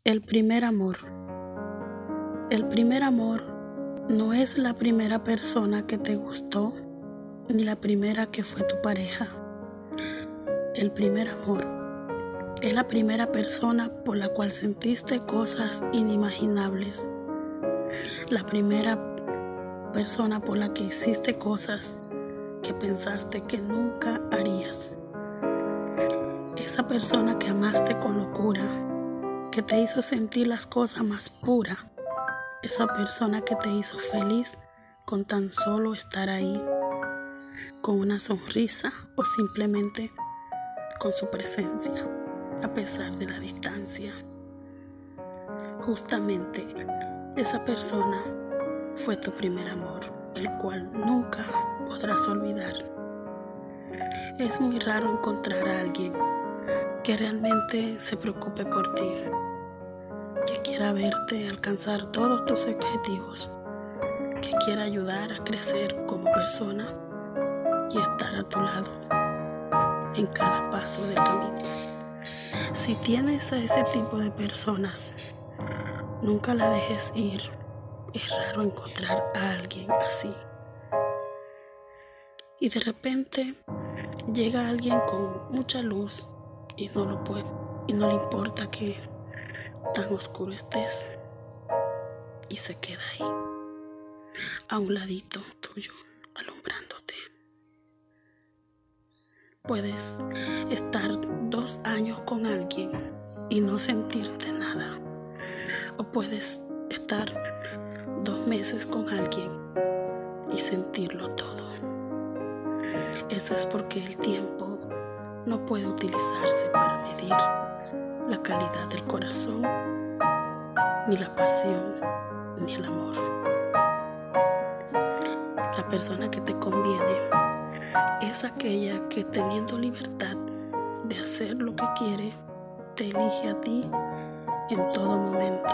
El primer amor. El primer amor no es la primera persona que te gustó, ni la primera que fue tu pareja. El primer amor es la primera persona por la cual sentiste cosas inimaginables. La primera persona por la que hiciste cosas que pensaste que nunca harías. Esa persona que amaste con locura, que te hizo sentir las cosas más puras. Esa persona que te hizo feliz con tan solo estar ahí, con una sonrisa o simplemente con su presencia, a pesar de la distancia. Justamente esa persona fue tu primer amor, el cual nunca podrás olvidar. Es muy raro encontrar a alguien que realmente se preocupe por ti, que quiera verte alcanzar todos tus objetivos, que quiera ayudar a crecer como persona y estar a tu lado en cada paso del camino. Si tienes a ese tipo de personas, nunca la dejes ir. Es raro encontrar a alguien así. Y de repente llega alguien con mucha luz y no le importa que tan oscuro estés, y se queda ahí, a un ladito tuyo, alumbrándote. Puedes estar 2 años con alguien y no sentirte nada. O puedes estar 2 meses con alguien y sentirlo todo. Eso es porque el tiempo no puede utilizarse para medir la calidad del corazón, ni la pasión, ni el amor. La persona que te conviene es aquella que, teniendo libertad de hacer lo que quiere, te elige a ti en todo momento.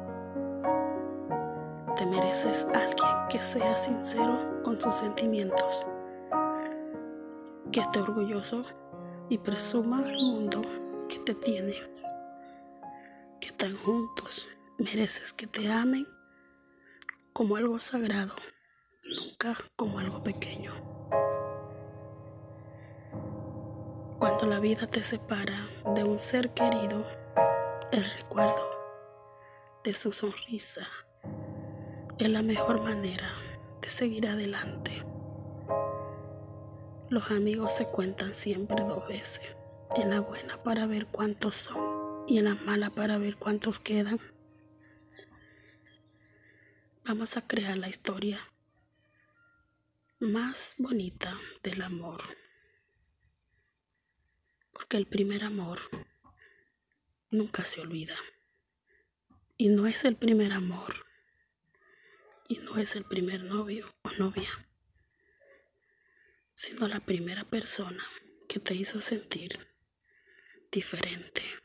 Te mereces a alguien que sea sincero con sus sentimientos, que esté orgulloso y presuma al mundo que te tiene, que están juntos. Mereces que te amen como algo sagrado, nunca como algo pequeño. Cuando la vida te separa de un ser querido, el recuerdo de su sonrisa es la mejor manera de seguir adelante. Los amigos se cuentan siempre 2 veces, en la buena para ver cuántos son y en la mala para ver cuántos quedan. Vamos a crear la historia más bonita del amor, porque el primer amor nunca se olvida, y no es el primer amor, y no es el primer novio o novia, sino la primera persona que te hizo sentir diferente.